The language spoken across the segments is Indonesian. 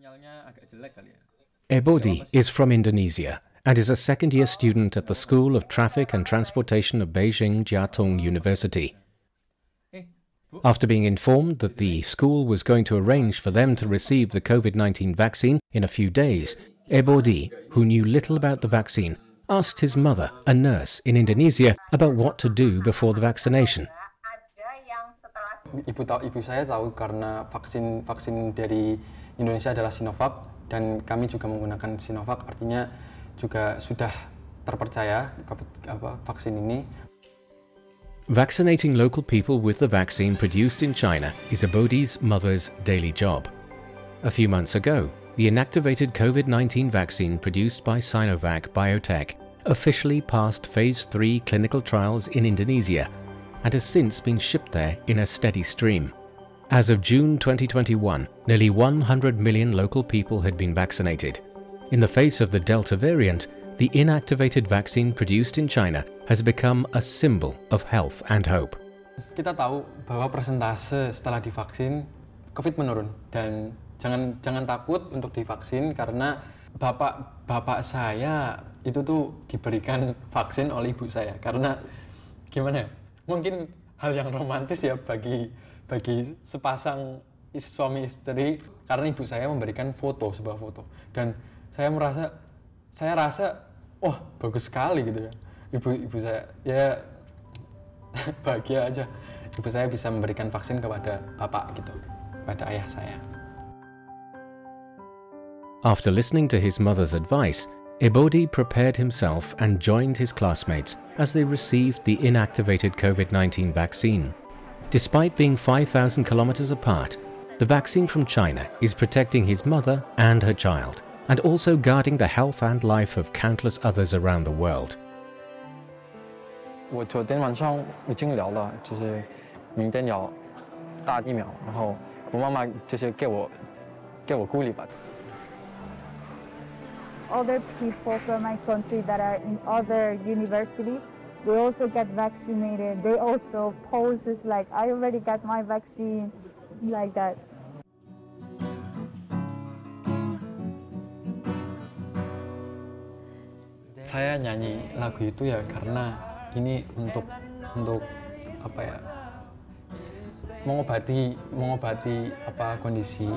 Ebodi is from Indonesia and is a second-year student at the School of Traffic and Transportation of Beijing Jiaotong University. After being informed that the school was going to arrange for them to receive the COVID-19 vaccine in a few days, Ebodi, who knew little about the vaccine, asked his mother, a nurse in Indonesia, about what to do before the vaccination. Ibu saya tahu karena vaksin dari Indonesia adalah Sinovac dan kami juga menggunakan Sinovac, artinya juga sudah terpercaya vaksin ini. Vaccinating local people with the vaccine produced in China is Ebodi's mother's daily job. A few months ago, the inactivated COVID-19 vaccine produced by Sinovac Biotech officially passed Phase 3 clinical trials in Indonesia and has since been shipped there in a steady stream. As of June 2021, nearly 100 million local people had been vaccinated. In the face of the Delta variant, the inactivated vaccine produced in China has become a symbol of health and hope. Kita tahu bahwa persentase setelah divaksin COVID menurun dan jangan takut untuk divaksin karena bapak saya itu tuh diberikan vaksin oleh ibu saya karena gimana ya? Mungkin hal yang romantis ya bagi sepasang suami istri karena ibu saya memberikan sebuah foto dan saya rasa wah bagus sekali gitu ya. Ibu saya ya bahagia aja. Ibu saya bisa memberikan vaksin kepada bapak gitu, pada ayah saya. After listening to his mother's advice, Ebodi prepared himself and joined his classmates as they received the inactivated COVID-19 vaccine. Despite being 5,000 kilometers apart, the vaccine from China is protecting his mother and her child, and also guarding the health and life of countless others around the world. 我昨天晚上已经聊了，就是明天要打疫苗，然后我妈妈就是给我鼓励吧。 Other people from my country that are in other universities, they also get vaccinated. They also poses like, I already got my vaccine, like that. Saya nyanyi lagu itu ya karena ini untuk apa ya? Mengobati kondisi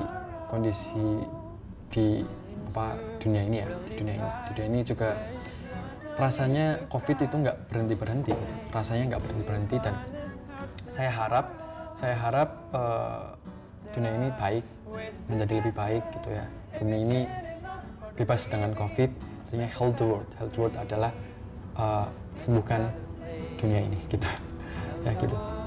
di dunia ini ya, di dunia ini juga rasanya COVID itu nggak berhenti, rasanya nggak berhenti dan saya harap dunia ini baik, menjadi lebih baik gitu ya. Dunia ini bebas dengan COVID, artinya health world adalah sembuhkan dunia ini gitu, ya gitu.